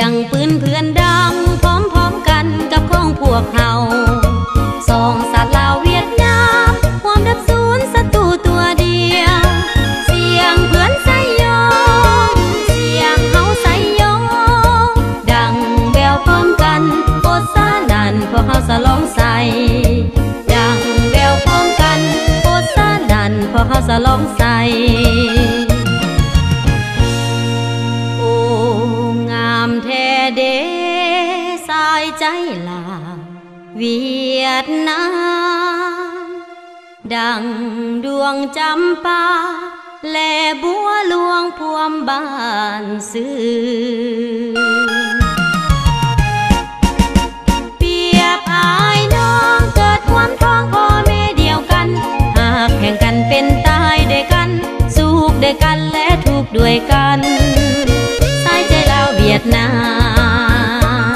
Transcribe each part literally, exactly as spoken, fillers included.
งปืนเพื่อนดังพร้อมๆกันกับของพวกเฮาสองสัตว์ลาวเวียดนามความดับศูนย์ศัตรูตัวเดียวเสียงเพื่อนใส่ยองเสียงเฮาใส่ยองดังแววพร้อมกันโคตรสานันพวกเฮาสะลองใส่ดังแววพร้อมกันโคตรสานันพวกเฮาสะลองใส่แท้เดสายใจลาวเวียดนามดังดวงจำปาและบัวหลวงพวมบ้านซื่อเปรียบอายน้องเกิดความท้องพ่อแม่เดียวกันหากแข่งกันเป็นตายด้วยกันสุขด้วยกันและทุกข์ด้วยกันเวียดนาม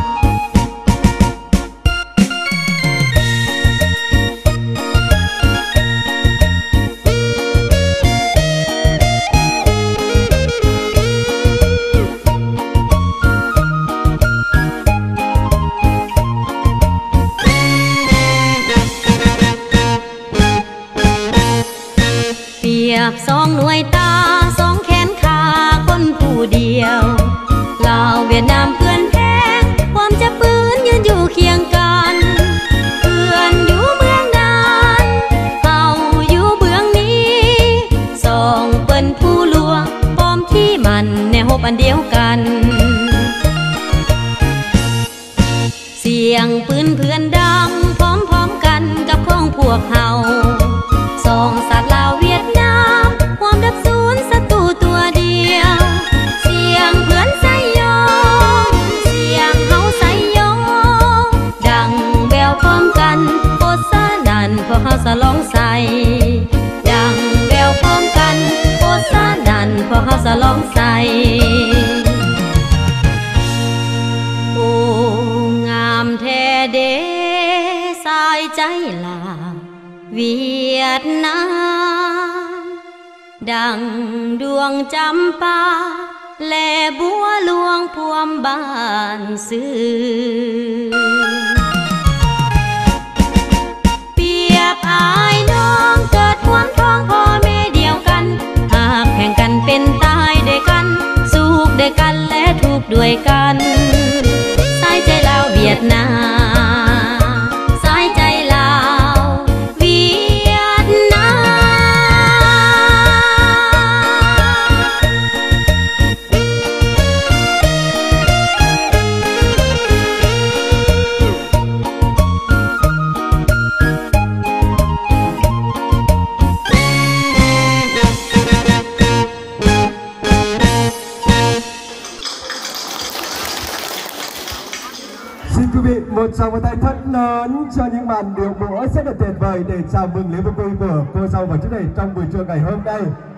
เปรียบสองหน่วยตาสองแขนขาคนผู้เดียวลาวเวียดนามเพื่อนแท้ความจะปืนยืนอยู่เคียงกันเพื่อนอยู่เมืองนั้นเฮาอยู่เบื้องนี้สองเปิ้นผู้ลวงปอมที่มันแนวอันเดียวกันเสียงปืนเพื่อนดังพร้อมๆกันกับของพวกเฮาสองสัตว์ลาวเวียดนามความดับศูนย์ศัตรูตัวเดียวเสียงเพื่อนใส่ยองเสียงเฮาใส่ยองดังแววพร้อมกันโคตรสานันพวกเฮาสะลองใส่ดังแววพร้อมกันโคตรสานันพวกเฮาสะลองใส่โอ้งามแท้เดสายใจลาวเวียดนามดังดวงจำปาและบัวหลวงพวมบ้านซื่อเปรียบอายน้องเกิดความท้องพ่อแม่เดียวกันหากแข่งกันเป็นตายด้วยกันสุขด้วยกันและทุกข์ด้วยกันสายใจลาวเวียดนามสายใจลาวเวียดนาม Xin quý vị một tràng pháo tay thật lớn cho những màn điệu múa rất là tuyệt vời để chào mừng lễ vui của cô dâu và chú rể trong buổi trưa ngày hôm nay.